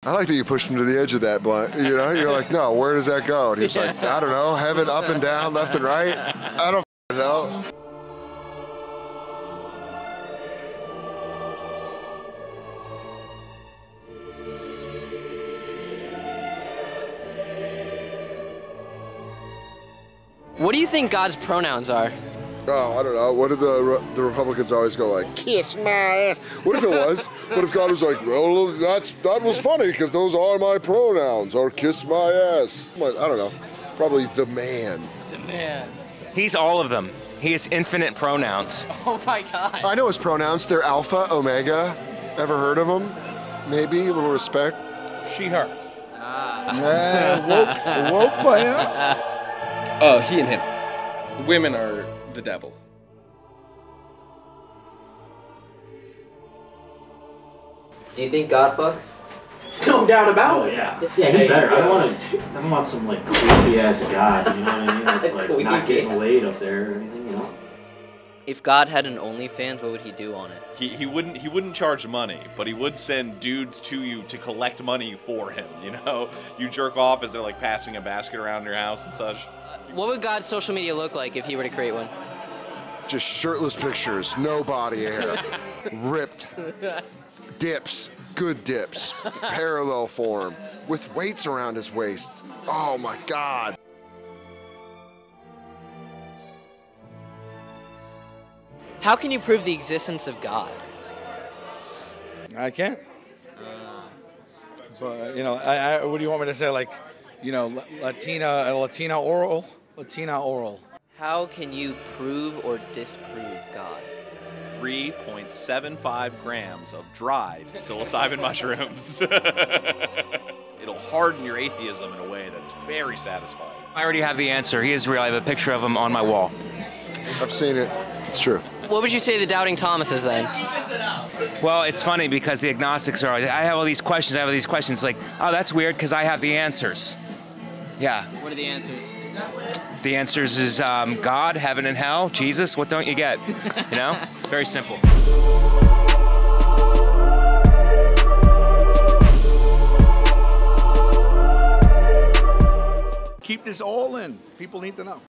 I like that you pushed him to the edge of that blunt. You know, you're like, no, where does that go? And he's like, I don't know, heaven, up and down, left and right. I don't know. What do you think God's pronouns are? Oh, I don't know. What did the Republicans always go like, kiss my ass? What if it was? What if God was like, well, that was funny because those are my pronouns, or kiss my ass? I don't know. Probably the man. The man. He's all of them. He has infinite pronouns. Oh my God. I know his pronouns. They're alpha, omega. Ever heard of them? Maybe a little respect. She, her. Woke player. He and him. Women are the devil. Do you think God fucks? No doubt about it. Yeah, he better. I don't want some like creepy ass God, you know what I mean? That's like not getting laid up there or anything, you know? If God had an OnlyFans, what would he do on it? He wouldn't charge money, but he would send dudes to you to collect money for him, you know? You jerk off as they're like passing a basket around your house and such. What would God's social media look like if he were to create one? Just shirtless pictures, no body hair, ripped, dips, good dips, parallel form, with weights around his waist. Oh my God. How can you prove the existence of God? I can't. But you know, what do you want me to say? Like, you know, Latina oral. How can you prove or disprove God? 3.75 grams of dried psilocybin mushrooms. It'll harden your atheism in a way that's very satisfying. I already have the answer. He is real. I have a picture of him on my wall. I've seen it. It's true. What would you say the doubting Thomas is then? Well, it's funny because the agnostics are always, I have all these questions, like, oh, that's weird because I have the answers. Yeah. What are the answers? The answers is God, heaven and hell, Jesus, what don't you get? You know? Very simple. Keep this all in. People need to know.